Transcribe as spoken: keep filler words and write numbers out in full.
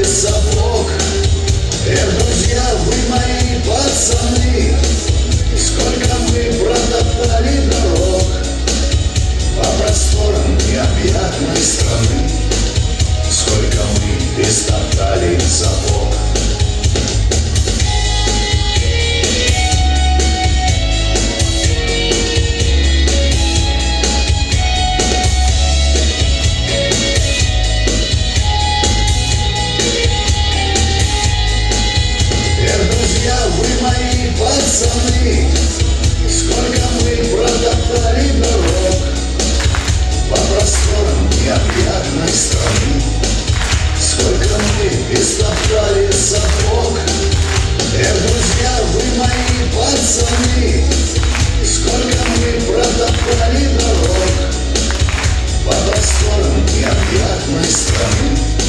сапог. Эх, друзья, вы мои пацаны, сколько мы протоптали дорог по просторам необъятной страны, сколько мы истоптали сапог. Пацаны, сколько мы протоптали дорог по просторам необъятной страны, сколько мы истоптали сапог. Эх, друзья, вы мои пацаны, сколько мы протоптали дорог по просторам необъятной страны.